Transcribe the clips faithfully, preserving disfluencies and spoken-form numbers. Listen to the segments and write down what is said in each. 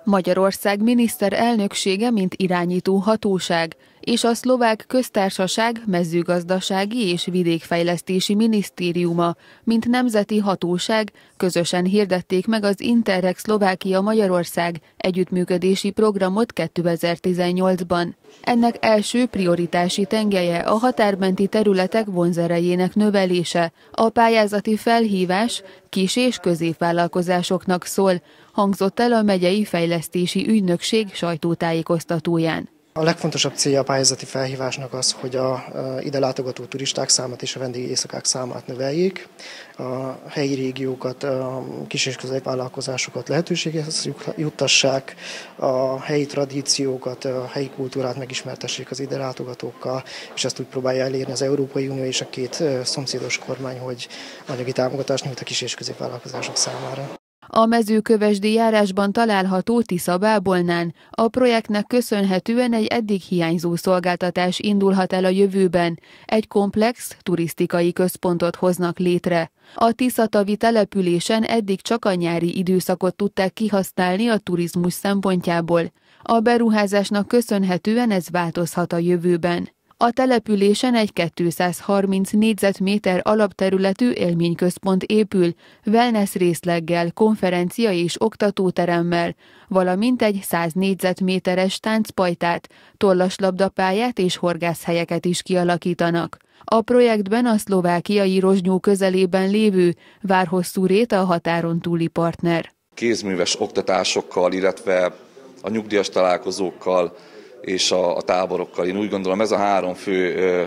Magyarország miniszterelnöksége, mint irányító hatóság, és a Szlovák Köztársaság mezőgazdasági és vidékfejlesztési minisztériuma, mint nemzeti hatóság közösen hirdették meg az Interreg Szlovákia-Magyarország együttműködési programot kétezer-tizennyolcban. Ennek első prioritási tengelye a határmenti területek vonzerejének növelése, a pályázati felhívás kis- és középvállalkozásoknak szól, hangzott el a megyei fejlesztési ügynökség sajtótájékoztatóján. A legfontosabb célja a pályázati felhívásnak az, hogy a ide látogató turisták számát és a vendégi éjszakák számát növeljék, a helyi régiókat, a kis- és középvállalkozásokat lehetőséghez juttassák, a helyi tradíciókat, a helyi kultúrát megismertessék az ide látogatókkal, és ezt úgy próbálja elérni az Európai Unió és a két szomszédos kormány, hogy anyagi támogatást nyújt a kis- és középvállalkozások számára. A mezőkövesdi járásban található Tisza-Bábolnán a projektnek köszönhetően egy eddig hiányzó szolgáltatás indulhat el a jövőben. Egy komplex, turisztikai központot hoznak létre. A Tiszatavi településen eddig csak a nyári időszakot tudták kihasználni a turizmus szempontjából. A beruházásnak köszönhetően ez változhat a jövőben. A településen egy kétszázharminc négyzetméter alapterületű élményközpont épül, wellness részleggel, konferencia- és oktatóteremmel, valamint egy száz négyzetméteres táncpajtát, tollaslabdapályát és horgászhelyeket is kialakítanak. A projektben a szlovákiai Rozsnyó közelében lévő Várhosszúrét a határon túli partner. Kézműves oktatásokkal, illetve a nyugdíjas találkozókkal és a, a táborokkal. Én úgy gondolom, ez a három fő ö,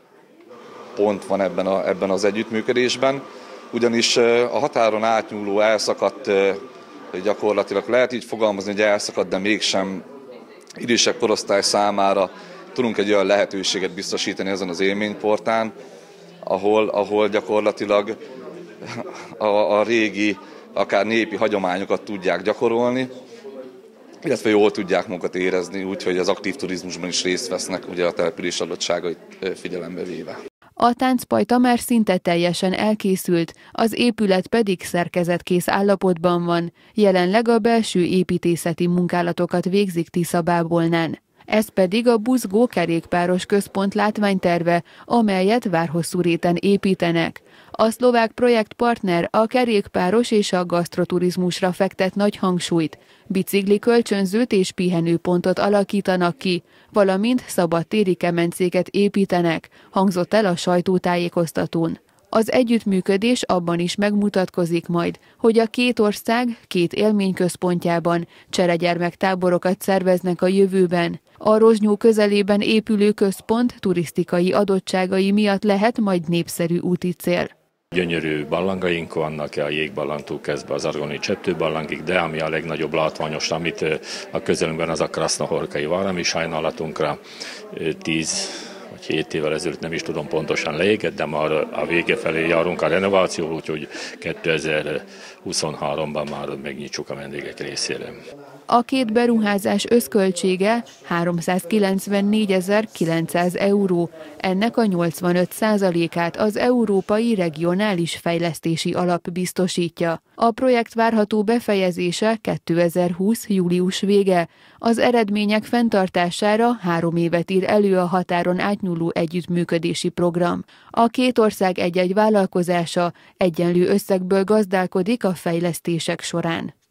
pont van ebben, a, ebben az együttműködésben, ugyanis ö, a határon átnyúló elszakadt, ö, gyakorlatilag lehet így fogalmazni, hogy elszakadt, de mégsem idősebb korosztály számára tudunk egy olyan lehetőséget biztosítani ezen az élményportán, ahol, ahol gyakorlatilag a, a régi, akár népi hagyományokat tudják gyakorolni, illetve jól tudják magukat érezni, úgyhogy az aktív turizmusban is részt vesznek, ugye a település adottságait figyelembe véve. A táncpajta már szinte teljesen elkészült, az épület pedig szerkezetkész állapotban van. Jelenleg a belső építészeti munkálatokat végzik Tisza-Bábolnán. Ez pedig a buzgó kerékpáros központ látványterve, amelyet Várhosszúréten építenek. A szlovák projektpartner a kerékpáros és a gasztroturizmusra fektet nagy hangsúlyt. Bicikli kölcsönzőt és pihenőpontot alakítanak ki, valamint szabadtéri kemencéket építenek, hangzott el a sajtótájékoztatón. Az együttműködés abban is megmutatkozik majd, hogy a két ország két élményközpontjában cseregyermektáborokat szerveznek a jövőben. A Rozsnyó közelében épülő központ turisztikai adottságai miatt lehet majd népszerű úti cél. Gyönyörű barlangaink vannak, a jégbarlangtól kezdve az argoni csettőbarlangig, de ami a legnagyobb látványos, amit a közelünkben az a Krasznahorkai Várami sajnálatunkra tíz vagy hét évvel ezelőtt, nem is tudom pontosan leégett, de már a vége felé járunk a renovációval, úgyhogy kétezer-huszonháromban már megnyitjuk a vendégek részére. A két beruházás összköltsége háromszázkilencvennégyezer-kilencszáz euró, ennek a nyolcvanöt százalékát az Európai Regionális Fejlesztési Alap biztosítja. A projekt várható befejezése kétezer-húsz július vége. Az eredmények fenntartására három évet ír elő a határon átnyúló együttműködési program. A két ország egy-egy vállalkozása egyenlő összegből gazdálkodik a fejlesztések során.